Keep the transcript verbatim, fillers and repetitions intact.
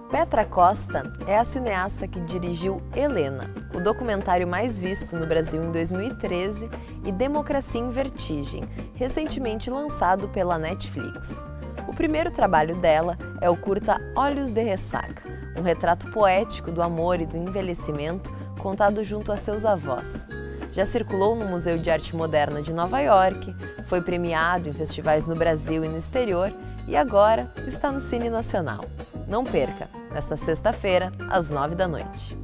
Petra Costa é a cineasta que dirigiu Helena, o documentário mais visto no Brasil em dois mil e treze, e Democracia em Vertigem, recentemente lançado pela Netflix. O primeiro trabalho dela é o curta Olhos de Ressaca, um retrato poético do amor e do envelhecimento contado junto a seus avós. Já circulou no Museu de Arte Moderna de Nova York, foi premiado em festivais no Brasil e no exterior e agora está no Cine Nacional. Não perca, nesta sexta-feira, às nove da noite.